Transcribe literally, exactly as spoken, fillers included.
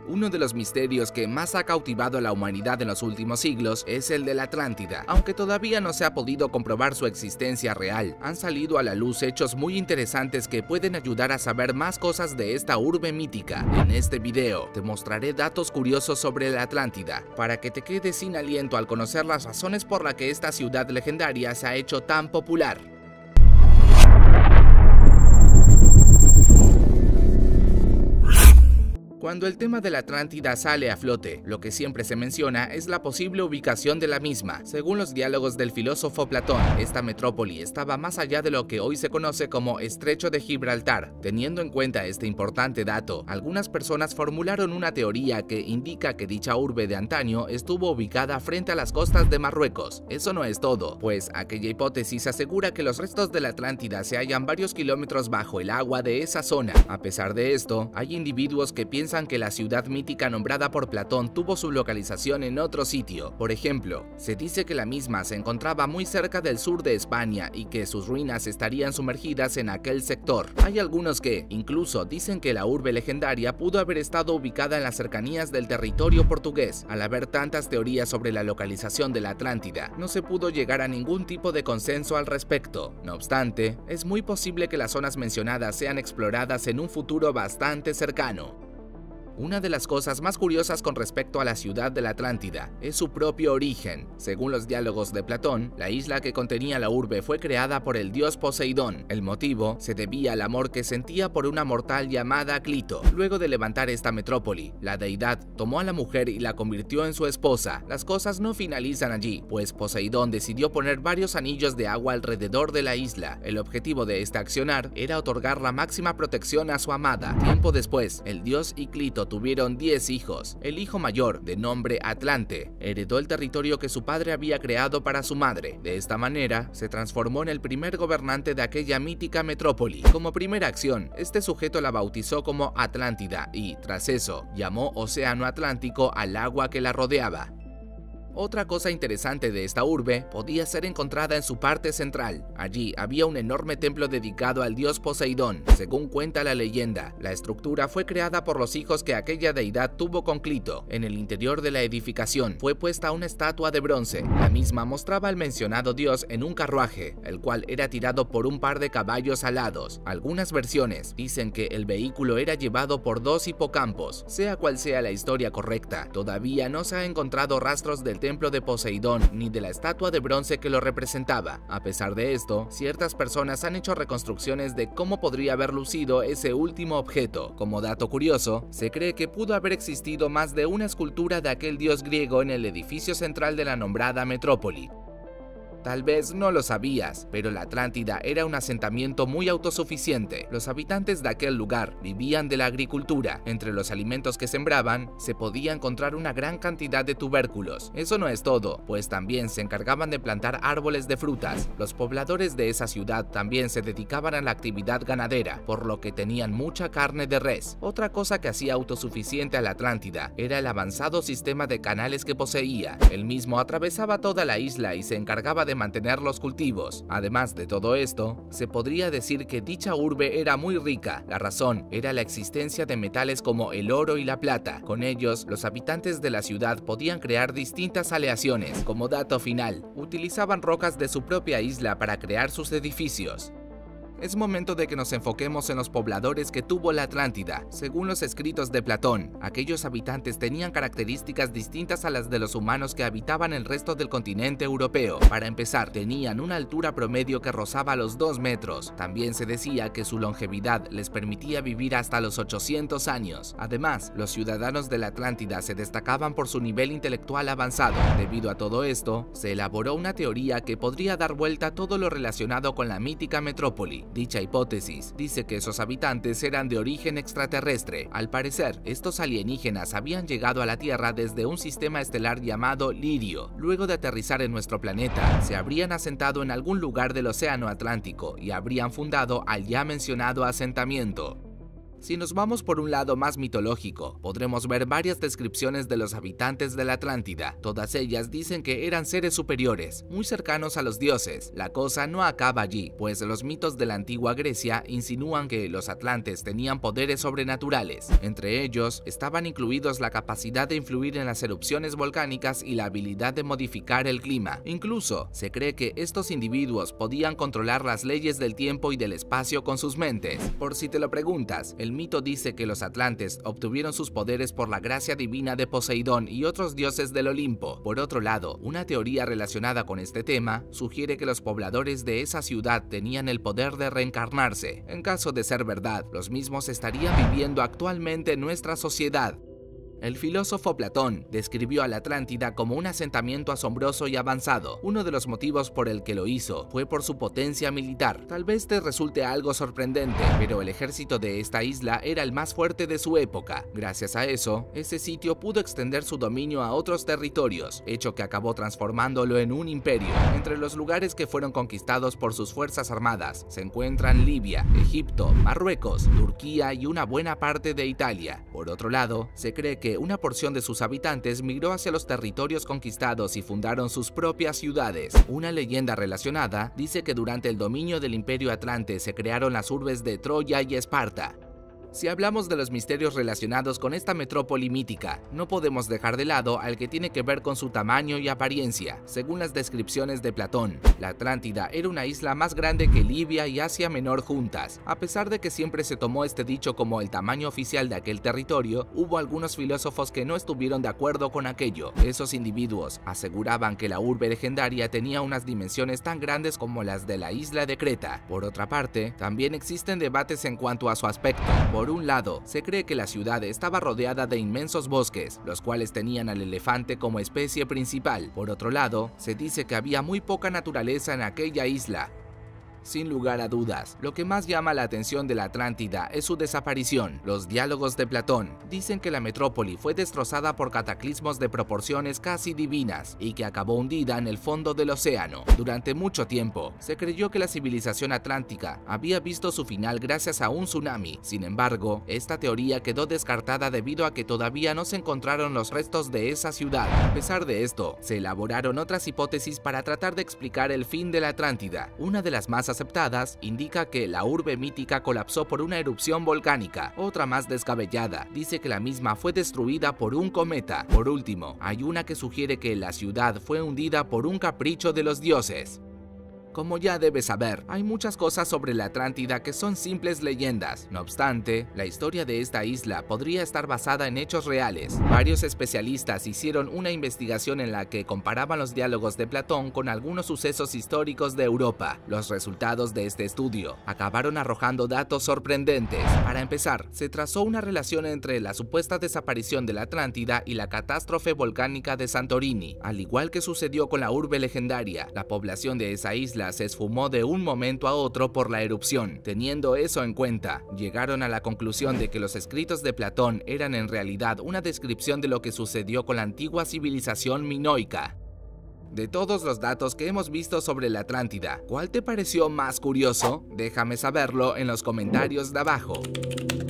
Uno de los misterios que más ha cautivado a la humanidad en los últimos siglos es el de la Atlántida. Aunque todavía no se ha podido comprobar su existencia real, han salido a la luz hechos muy interesantes que pueden ayudar a saber más cosas de esta urbe mítica. En este video te mostraré datos curiosos sobre la Atlántida, para que te quedes sin aliento al conocer las razones por las que esta ciudad legendaria se ha hecho tan popular. Cuando el tema de la Atlántida sale a flote, lo que siempre se menciona es la posible ubicación de la misma. Según los diálogos del filósofo Platón, esta metrópoli estaba más allá de lo que hoy se conoce como Estrecho de Gibraltar. Teniendo en cuenta este importante dato, algunas personas formularon una teoría que indica que dicha urbe de antaño estuvo ubicada frente a las costas de Marruecos. Eso no es todo, pues aquella hipótesis asegura que los restos de la Atlántida se hallan varios kilómetros bajo el agua de esa zona. A pesar de esto, hay individuos que piensan que la ciudad mítica nombrada por Platón tuvo su localización en otro sitio. Por ejemplo, se dice que la misma se encontraba muy cerca del sur de España y que sus ruinas estarían sumergidas en aquel sector. Hay algunos que, incluso, dicen que la urbe legendaria pudo haber estado ubicada en las cercanías del territorio portugués. Al haber tantas teorías sobre la localización de la Atlántida, no se pudo llegar a ningún tipo de consenso al respecto. No obstante, es muy posible que las zonas mencionadas sean exploradas en un futuro bastante cercano. Una de las cosas más curiosas con respecto a la ciudad de la Atlántida es su propio origen. Según los diálogos de Platón, la isla que contenía la urbe fue creada por el dios Poseidón. El motivo se debía al amor que sentía por una mortal llamada Clito. Luego de levantar esta metrópoli, la deidad tomó a la mujer y la convirtió en su esposa. Las cosas no finalizan allí, pues Poseidón decidió poner varios anillos de agua alrededor de la isla. El objetivo de este accionar era otorgar la máxima protección a su amada. Tiempo después, el dios y Clito tuvieron diez hijos. El hijo mayor, de nombre Atlante, heredó el territorio que su padre había creado para su madre. De esta manera, se transformó en el primer gobernante de aquella mítica metrópoli. Como primera acción, este sujeto la bautizó como Atlántida y, tras eso, llamó Océano Atlántico al agua que la rodeaba. Otra cosa interesante de esta urbe podía ser encontrada en su parte central. Allí había un enorme templo dedicado al dios Poseidón. Según cuenta la leyenda, la estructura fue creada por los hijos que aquella deidad tuvo con Clito. En el interior de la edificación fue puesta una estatua de bronce. La misma mostraba al mencionado dios en un carruaje, el cual era tirado por un par de caballos alados. Algunas versiones dicen que el vehículo era llevado por dos hipocampos. Sea cual sea la historia correcta, todavía no se ha encontrado rastros del templo de Poseidón ni de la estatua de bronce que lo representaba. A pesar de esto, ciertas personas han hecho reconstrucciones de cómo podría haber lucido ese último objeto. Como dato curioso, se cree que pudo haber existido más de una escultura de aquel dios griego en el edificio central de la nombrada metrópoli. Tal vez no lo sabías, pero la Atlántida era un asentamiento muy autosuficiente. Los habitantes de aquel lugar vivían de la agricultura. Entre los alimentos que sembraban, se podía encontrar una gran cantidad de tubérculos. Eso no es todo, pues también se encargaban de plantar árboles de frutas. Los pobladores de esa ciudad también se dedicaban a la actividad ganadera, por lo que tenían mucha carne de res. Otra cosa que hacía autosuficiente a la Atlántida era el avanzado sistema de canales que poseía. El mismo atravesaba toda la isla y se encargaba de mantener los cultivos. Además de todo esto, se podría decir que dicha urbe era muy rica. La razón era la existencia de metales como el oro y la plata. Con ellos, los habitantes de la ciudad podían crear distintas aleaciones. Como dato final, utilizaban rocas de su propia isla para crear sus edificios. Es momento de que nos enfoquemos en los pobladores que tuvo la Atlántida. Según los escritos de Platón, aquellos habitantes tenían características distintas a las de los humanos que habitaban el resto del continente europeo. Para empezar, tenían una altura promedio que rozaba los dos metros. También se decía que su longevidad les permitía vivir hasta los ochocientos años. Además, los ciudadanos de la Atlántida se destacaban por su nivel intelectual avanzado. Debido a todo esto, se elaboró una teoría que podría dar vuelta a todo lo relacionado con la mítica metrópoli. Dicha hipótesis dice que esos habitantes eran de origen extraterrestre. Al parecer, estos alienígenas habían llegado a la Tierra desde un sistema estelar llamado Lirio. Luego de aterrizar en nuestro planeta, se habrían asentado en algún lugar del Océano Atlántico y habrían fundado al ya mencionado asentamiento. Si nos vamos por un lado más mitológico, podremos ver varias descripciones de los habitantes de la Atlántida. Todas ellas dicen que eran seres superiores, muy cercanos a los dioses. La cosa no acaba allí, pues los mitos de la antigua Grecia insinúan que los atlantes tenían poderes sobrenaturales. Entre ellos estaban incluidos la capacidad de influir en las erupciones volcánicas y la habilidad de modificar el clima. Incluso se cree que estos individuos podían controlar las leyes del tiempo y del espacio con sus mentes. Por si te lo preguntas, el mito dice que los atlantes obtuvieron sus poderes por la gracia divina de Poseidón y otros dioses del Olimpo. Por otro lado, una teoría relacionada con este tema sugiere que los pobladores de esa ciudad tenían el poder de reencarnarse. En caso de ser verdad, los mismos estarían viviendo actualmente en nuestra sociedad. El filósofo Platón describió a la Atlántida como un asentamiento asombroso y avanzado. Uno de los motivos por el que lo hizo fue por su potencia militar. Tal vez te resulte algo sorprendente, pero el ejército de esta isla era el más fuerte de su época. Gracias a eso, ese sitio pudo extender su dominio a otros territorios, hecho que acabó transformándolo en un imperio. Entre los lugares que fueron conquistados por sus fuerzas armadas se encuentran Libia, Egipto, Marruecos, Turquía y una buena parte de Italia. Por otro lado, se cree que una porción de sus habitantes migró hacia los territorios conquistados y fundaron sus propias ciudades. Una leyenda relacionada dice que durante el dominio del Imperio Atlante se crearon las urbes de Troya y Esparta. Si hablamos de los misterios relacionados con esta metrópoli mítica, no podemos dejar de lado al que tiene que ver con su tamaño y apariencia. Según las descripciones de Platón, la Atlántida era una isla más grande que Libia y Asia Menor juntas. A pesar de que siempre se tomó este dicho como el tamaño oficial de aquel territorio, hubo algunos filósofos que no estuvieron de acuerdo con aquello. Esos individuos aseguraban que la urbe legendaria tenía unas dimensiones tan grandes como las de la isla de Creta. Por otra parte, también existen debates en cuanto a su aspecto. Por un lado, se cree que la ciudad estaba rodeada de inmensos bosques, los cuales tenían al elefante como especie principal. Por otro lado, se dice que había muy poca naturaleza en aquella isla. Sin lugar a dudas, lo que más llama la atención de la Atlántida es su desaparición. Los diálogos de Platón dicen que la metrópoli fue destrozada por cataclismos de proporciones casi divinas y que acabó hundida en el fondo del océano. Durante mucho tiempo, se creyó que la civilización atlántica había visto su final gracias a un tsunami. Sin embargo, esta teoría quedó descartada debido a que todavía no se encontraron los restos de esa ciudad. A pesar de esto, se elaboraron otras hipótesis para tratar de explicar el fin de la Atlántida. Una de las más aceptadas indica que la urbe mítica colapsó por una erupción volcánica. Otra más descabellada dice que la misma fue destruida por un cometa. Por último, hay una que sugiere que la ciudad fue hundida por un capricho de los dioses. Como ya debes saber, hay muchas cosas sobre la Atlántida que son simples leyendas. No obstante, la historia de esta isla podría estar basada en hechos reales. Varios especialistas hicieron una investigación en la que comparaban los diálogos de Platón con algunos sucesos históricos de Europa. Los resultados de este estudio acabaron arrojando datos sorprendentes. Para empezar, se trazó una relación entre la supuesta desaparición de la Atlántida y la catástrofe volcánica de Santorini. Al igual que sucedió con la urbe legendaria, la población de esa isla se esfumó de un momento a otro por la erupción. Teniendo eso en cuenta, llegaron a la conclusión de que los escritos de Platón eran en realidad una descripción de lo que sucedió con la antigua civilización minoica. De todos los datos que hemos visto sobre la Atlántida, ¿cuál te pareció más curioso? Déjame saberlo en los comentarios de abajo.